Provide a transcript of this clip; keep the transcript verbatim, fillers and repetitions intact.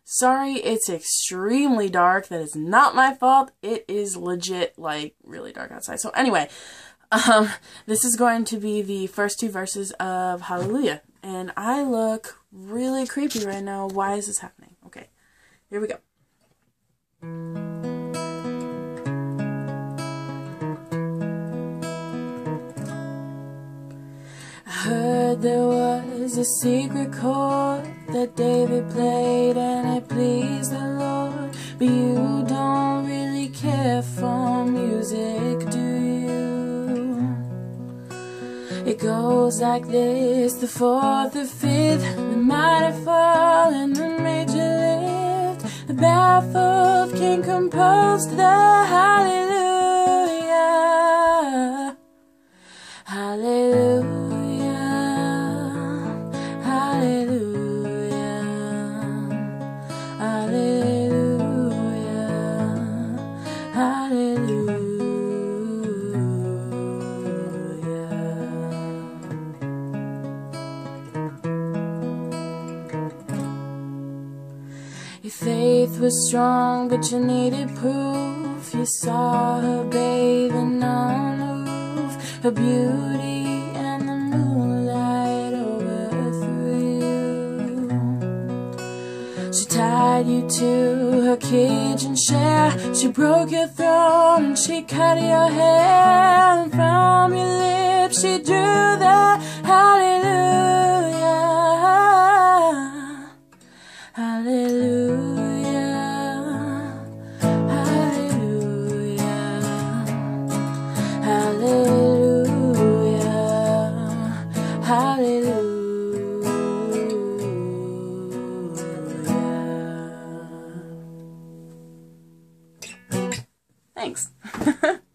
Sorry, it's extremely dark. That is not my fault. It is legit, like, really dark outside. So anyway, um, this is going to be the first two verses of Hallelujah. And I look really creepy right now. Why is this happening? Okay, here we go. I heard there was a secret chord that David played and it pleased the Lord. But you don't really care for music, do you? It goes like this: the fourth, the fifth, the minor fall and the major lift. The baffled king composed the hallelujah, hallelujah. Your faith was strong, but you needed proof. You saw her bathing on the roof, her beauty and the moonlight overthrew you. She tied you to her kitchen chair, she broke your throne and she cut your hair, and from your lips she drew the hallelujah, hallelujah. Thanks.